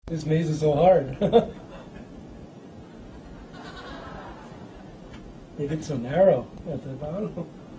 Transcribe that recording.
This maze is so hard. They get so narrow at the bottom.